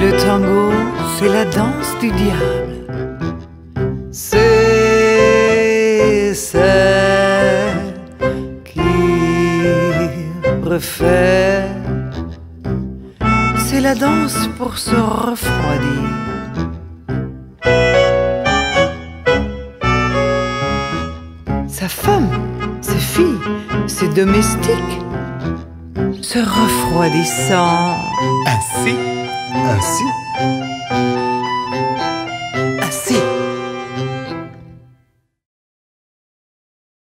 Le tango, c'est la danse du diable. C'est celle qui préfère. C'est la danse pour se refroidir. Sa femme, ses filles, ses domestiques, se refroidissant. Ainsi